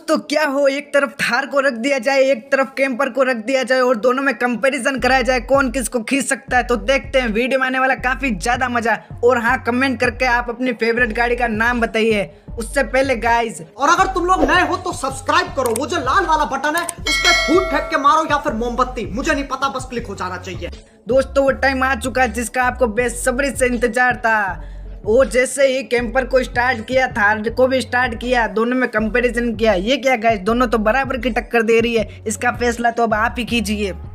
दोस्तों क्या हो, एक तरफ थार को रख दिया जाए, एक तरफ कैंपर को रख दिया जाए और दोनों में कंपैरिजन कराया जाए कौन किसको खींच सकता है। तो देखते हैं, वीडियो में आने वाला काफी ज्यादा मजा। और हाँ, कमेंट करके आप अपनी फेवरेट गाड़ी का नाम बताइए। उससे पहले गाइस, और अगर तुम लोग नए हो तो सब्सक्राइब करो, वो जो लाल वाला बटन है उस पर फूट फेंक के मारो या फिर मोमबत्ती, मुझे नहीं पता, बस क्लिक हो जाना चाहिए। दोस्तों वो टाइम आ चुका है जिसका आपको बेसब्री से इंतजार था। वो जैसे ही कैंपर को स्टार्ट किया, थार को भी स्टार्ट किया, दोनों में कंपैरिजन किया। ये क्या गाइस, दोनों तो बराबर की टक्कर दे रही है। इसका फैसला तो अब आप ही कीजिए।